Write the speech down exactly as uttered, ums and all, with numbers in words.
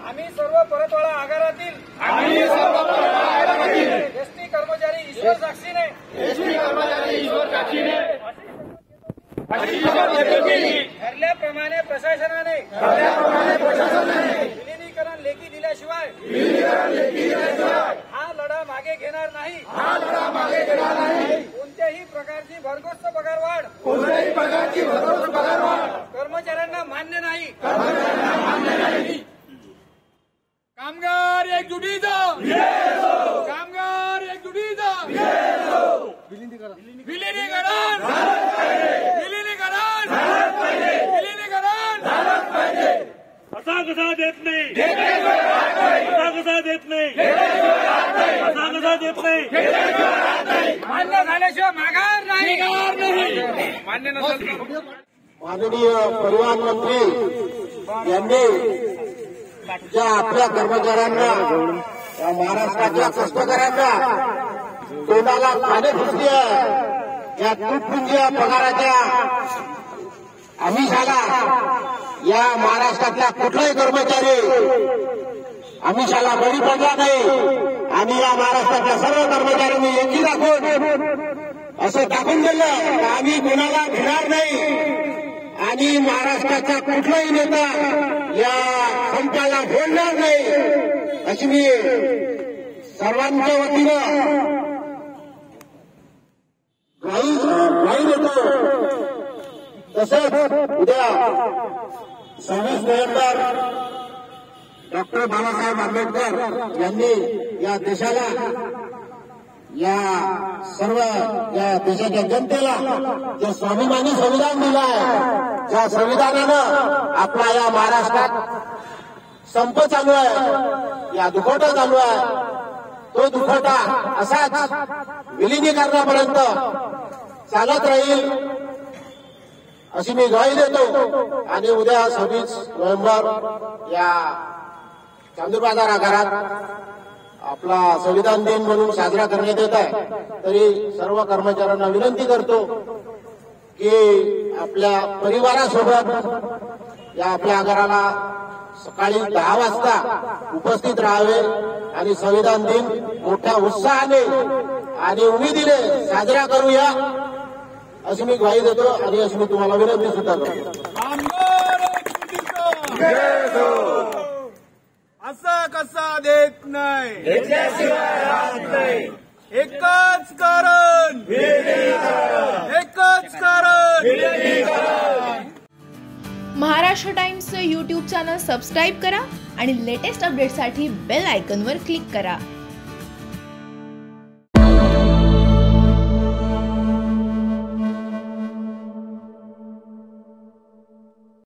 आम्ही सर्व परतवाडा आगारातील आम्ही सर्व परतवाडा आगारातील एसटी कर्मचारी ईश्वर साक्षीने एसटी कर्मचारी ईश्वर साक्षीने अशी शपथ घेतो की ठरल्याप्रमाणे प्रशासनाने ठरल्याप्रमाणे प्रशासनाने विलिनीकरण लेखी दिल्याशिवाय विलिनीकरण लेखी दिल्याशिवाय हा लढा मागे घेणार नाही हा लढा मागे घेणार नाही। कोणत्याही प्रकारची भरघोस पगारवाढ कोणत्याही प्रकारची भरघोस पगारवाढ कर्मचाऱ्यांना मान्य नाही कर्मचाऱ्यांना मान्य नाही। कामगार एकजुटीचा कामगार एकजुटीचा विलिनीकरण विलिनीकरण विलिनीकरण असा कसा देत नाही असा कसा देत नाही असा कसा देत नाही मान्य झाल्याशिवाय माघार नाही मान्य नसेल माननीय परिवहन मंत्री यांनी ज्या आपल्या कर्मचाऱ्यांना या महाराष्ट्राच्या कष्टकऱ्यांना तोंडाला पाणी फुटली आहे या तुटपुंजिया पगाराच्या आमिषाला या महाराष्ट्रातला कुठलाही कर्मचारी आमिषाला बळी पडला नाही आणि या महाराष्ट्रातल्या सर्व कर्मचाऱ्यांनी एकी दाखवून असं दाखवून दिलं की आम्ही कोणाला भिणार नाही आणि महाराष्ट्राचा कुठलाही नेता या संपाला बोलणार नाही अशी मी सर्वांच्या वतीनं ग्वाही ग्वाही देतो। तसंच उद्या सव्वीस नोव्हेंबर डॉक्टर बाबासाहेब आंबेडकर यांनी या देशाला या सर्व या देशाच्या जनतेला जे स्वाभिमानी संविधान दिलं आहे ज्या संविधानानं आपला या महाराष्ट्रात संप चालू आहे या दुखवटा चालू आहे तो दुखवटा असाच विलिनीकरणापर्यंत चालत राहील अशी मी ग्वाही देतो। आणि उद्या सव्वीस नोव्हेंबर या चांदूर बाजार आगारात आपला संविधान दिन म्हणून साजरा करण्यात येत आहे तरी सर्व कर्मचाऱ्यांना विनंती करतो की आपल्या परिवारासोबत या आपल्या आगाराला सकाळी दहा वाजता उपस्थित राहावे आणि संविधान दिन मोठ्या उत्साहाने आणि उमेदीने साजरा करूया अशी मी ग्वाही देतो आणि अशी मी तुम्हाला विनंती सुद्धा करतो। असा कसा देत नाही एकच कारण एकच कारण महाराष्ट्र टाइम्सचं यूट्यूब चॅनल सबस्क्राईब करा आणि लेटेस्ट अपडेटसाठी बेल आयकॉनवर क्लिक करा।